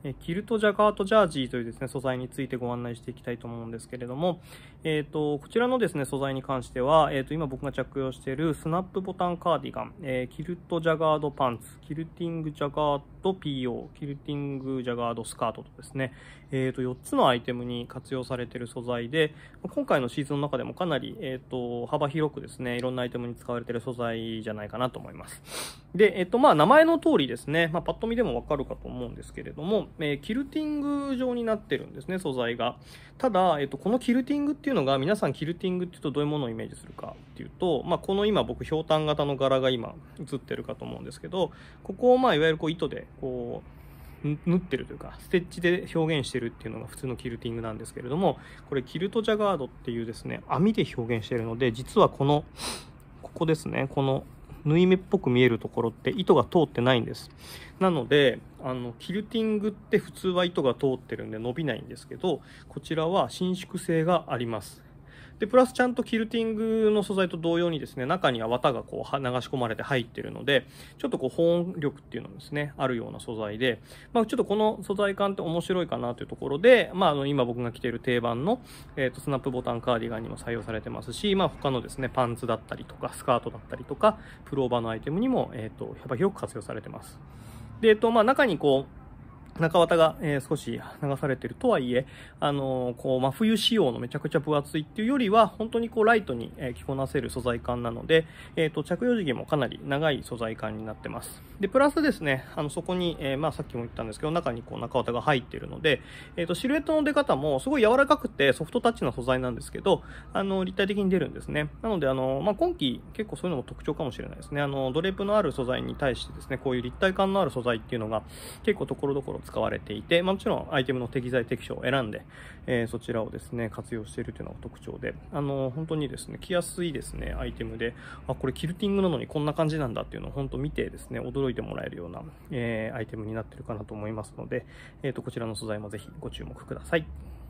キルトジャガートジャージーというですね、素材についてご案内していきたいと思うんですけれども、こちらのですね、素材に関しては、今僕が着用しているスナップボタンカーディガン、キルトジャガードパンツ、キルティングジャガード PO、キルティングジャガードスカートとですね、4つのアイテムに活用されている素材で、今回のシーズンの中でもかなり、幅広くですね、いろんなアイテムに使われている素材じゃないかなと思います。で、名前の通りですね、パッと見でもわかるかと思うんですけれども、キルティング状になってるんですね、素材が。ただ、このキルティングっていうのが、皆さんキルティングっていうとどういうものをイメージするかっていうと、この今僕、ひょうたん型の柄が今映ってるかと思うんですけど、ここをいわゆる糸で縫ってるというか、ステッチで表現してるっていうのが普通のキルティングなんですけれども、これキルトジャガードっていうですね、網で表現しているので、実はここですね、この縫い目っぽく見えるところって糸が通ってないんです。なので、キルティングって普通は糸が通ってるんで伸びないんですけど、こちらは伸縮性があります。で、プラスちゃんとキルティングの素材と同様にですね、中には綿が流し込まれて入っているので、ちょっと保温力っていうのもですね、あるような素材で、ちょっとこの素材感って面白いかなというところで、今僕が着ている定番の、スナップボタンカーディガンにも採用されてますし、他のですね、パンツだったりとか、スカートだったりとか、プローバーのアイテムにも、幅広く活用されてます。で、中に中綿が、少し流されているとはいえ、真冬仕様のめちゃくちゃ分厚いっていうよりは、本当にライトに、着こなせる素材感なので、着用時期もかなり長い素材感になってます。で、プラスですね、そこに、さっきも言ったんですけど、中に中綿が入っているので、シルエットの出方もすごい柔らかくてソフトタッチな素材なんですけど、立体的に出るんですね。なので、今季結構そういうのも特徴かもしれないですね。ドレープのある素材に対してですね、こういう立体感のある素材っていうのが結構ところどころ使われていて、もちろんアイテムの適材適所を選んで、そちらをですね、活用しているというのが特徴で、本当にですね、着やすいですね、アイテムで、これキルティングなのにこんな感じなんだっていうのを本当見てですね、驚いてもらえるような、アイテムになっているかなと思いますので、こちらの素材もぜひご注目ください。